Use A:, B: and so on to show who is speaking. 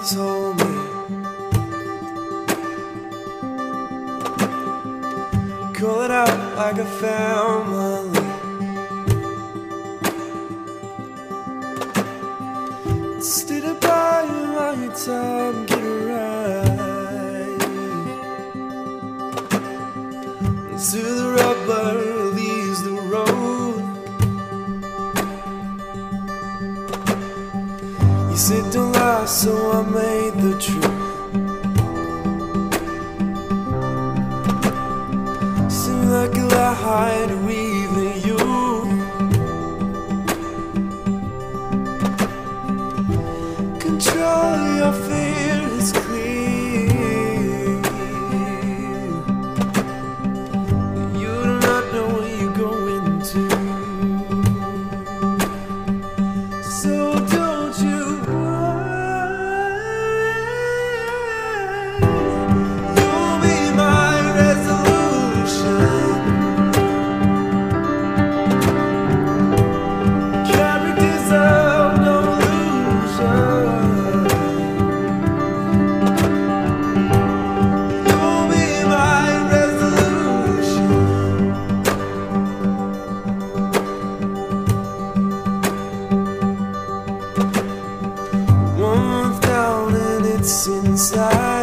A: told me. Call it out like I found my lead. Instead of buying my time, get it right. To the rubber leaves the road. You said don't lie, so I made the truth. Seemed like a lie to even you. Control your fear is clear. You do not know what you're going to. So don't you you'll be my resolution. Characters of no illusion. You'll be my resolution. One month down and it's inside.